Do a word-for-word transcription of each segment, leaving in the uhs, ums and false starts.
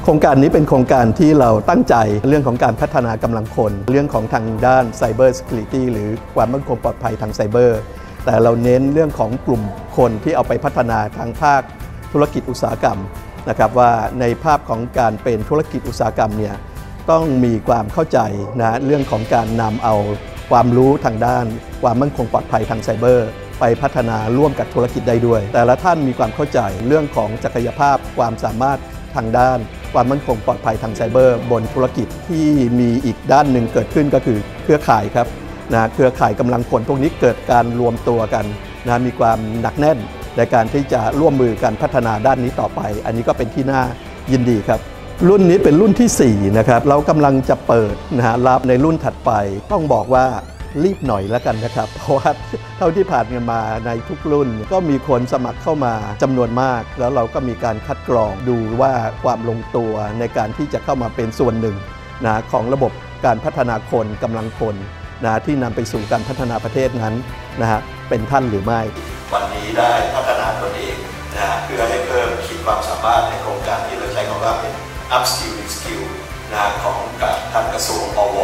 โครงการนี้เป็นโครงการที่เราตั้งใจเรื่องของการพัฒนากำลังคนเรื่องของทางด้าน Cyber Security หรือความมั่นคงปลอดภัยทางไซเบอร์แต่เราเน้นเรื่องของกลุ่มคนที่เอาไปพัฒนาทางภาคธุรกิจอุตสาหกรรมนะครับว่าในภาพของการเป็นธุรกิจอุตสาหกรรมเนี่ยต้องมีความเข้าใจนะเรื่องของการนำเอาความรู้ทางด้านความมั่นคงปลอดภัยทางไซเบอร์ไปพัฒนาร่วมกับธุรกิจได้ด้วยแต่ละท่านมีความเข้าใจเรื่องของศักยภาพความสามารถทางด้านความมั่นคงปลอดภัยทางไซเบอร์บนธุรกิจที่มีอีกด้านหนึ่งเกิดขึ้นก็คือเครือข่ายครับนะเครือข่ายกำลังคนพวกนี้เกิดการรวมตัวกันนะมีความหนักแน่นในการที่จะร่วมมือกันพัฒนาด้านนี้ต่อไปอันนี้ก็เป็นที่น่ายินดีครับรุ่นนี้เป็นรุ่นที่สี่นะครับเรากำลังจะเปิดนะฮะรับในรุ่นถัดไปต้องบอกว่ารีบหน่อยแล้วกันนะครับเพราะว่าเท่าที่ผ่านกันมาในทุกรุ่นก็มีคนสมัครเข้ามาจำนวนมากแล้วเราก็มีการคัดกรองดูว่าความลงตัวในการที่จะเข้ามาเป็นส่วนหนึ่งนะของระบบการพัฒนาคนกำลังคนนะที่นำไปสู่การพัฒนาประเทศนั้นนะฮะเป็นท่านหรือไม่วันนี้ได้พัฒนาตนเองนะเพื่อให้เพิ่มขีดความสามารถในโครงการที่เราใช้คำว่าเป็น upskill skill นะของกับทางกระทรวงอว.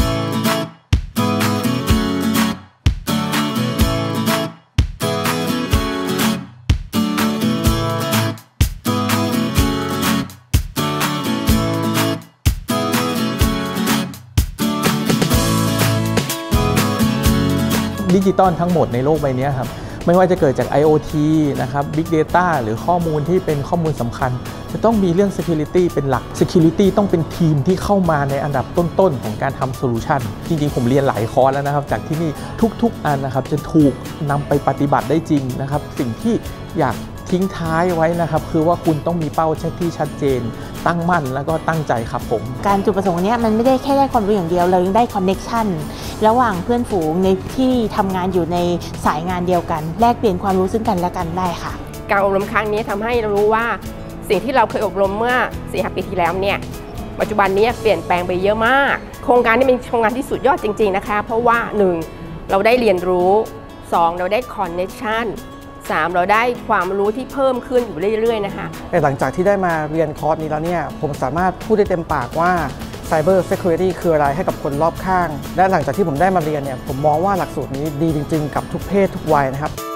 ดิจิตอลทั้งหมดในโลกใบนี้ครับไม่ว่าจะเกิดจาก ไอ โอ ที นะครับ Big Data หรือข้อมูลที่เป็นข้อมูลสำคัญจะต้องมีเรื่อง Security เป็นหลัก Security ต้องเป็นทีมที่เข้ามาในอันดับต้นๆของการทำโซลูชันจริงๆผมเรียนหลายคอร์สแล้วนะครับจากที่นี่ทุกๆอันนะครับจะถูกนำไปปฏิบัติได้จริงนะครับสิ่งที่อยากทิ้งท้ายไว้นะครับคือว่าคุณต้องมีเป้าที่ชัดเจนตั้งมั่นแล้วก็ตั้งใจครับผมการจุดประสงค์นี้มันไม่ได้แค่ได้ความรู้อย่างเดียวเรายังได้คอนเน็กชันระหว่างเพื่อนฝูงในที่ทำงานอยู่ในสายงานเดียวกันแลกเปลี่ยนความรู้ซึ่งกันและกันได้ค่ะการอบรมครั้งนี้ทำให้เรารู้ว่าสิ่งที่เราเคยอบรมเมื่อ สี่ห้า ปีที่แล้วเนี่ยปัจจุบันนี้เปลี่ยนแปลงไปเยอะมากโครงการนี้เป็นโครงการที่สุดยอดจริงๆนะคะเพราะว่าหนึ่งเราได้เรียนรู้สองเราได้คอนเน็กชันสามเราได้ความรู้ที่เพิ่มขึ้นอยู่เรื่อยๆนะคะหลังจากที่ได้มาเรียนคอร์สนี้แล้วเนี่ยผมสามารถพูดได้เต็มปากว่า Cyber Security คืออะไรให้กับคนรอบข้างและหลังจากที่ผมได้มาเรียนเนี่ยผมมองว่าหลักสูตรนี้ดีจริงๆกับทุกเพศทุกวัยนะครับ